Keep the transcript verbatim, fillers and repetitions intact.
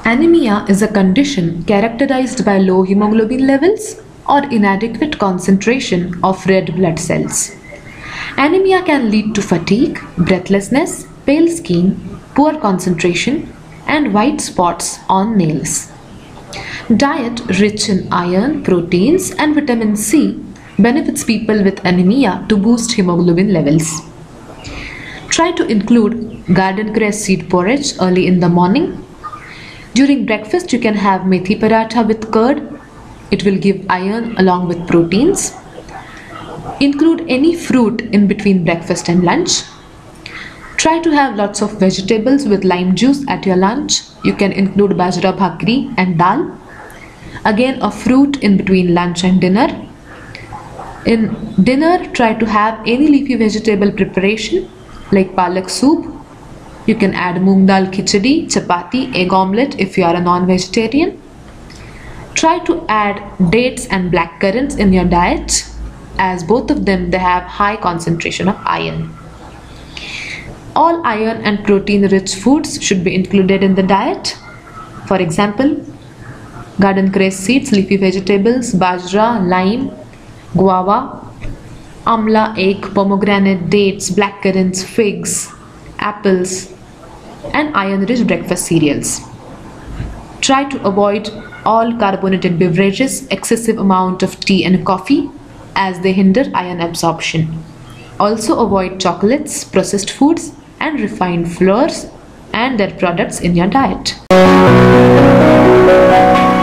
Anemia is a condition characterized by low hemoglobin levels or inadequate concentration of red blood cells. Anemia can lead to fatigue, breathlessness, pale skin, poor concentration, and white spots on nails. Diet rich in iron, proteins, and vitamin C benefits people with anemia to boost hemoglobin levels. Try to include garden cress seed porridge early in the morning. During breakfast, you can have methi paratha with curd. It will give iron along with proteins. Include any fruit in between breakfast and lunch. Try to have lots of vegetables with lime juice at your lunch. You can include bajra bhakri and dal. Again, a fruit in between lunch and dinner. In dinner, try to have any leafy vegetable preparation like palak soup. You can add moong dal khichdi, chapati, egg omelette if you are a non-vegetarian. Try to add dates and black currants in your diet, as both of them they have high concentration of iron. All iron and protein rich foods should be included in the diet. For example, garden cress seeds, leafy vegetables, bajra, lime, guava, amla, egg, pomegranate, dates, black currants, figs, apples, and iron-rich breakfast cereals. Try to avoid all carbonated beverages, excessive amount of tea and coffee, as they hinder iron absorption. Also avoid chocolates, processed foods, and refined flours and their products in your diet.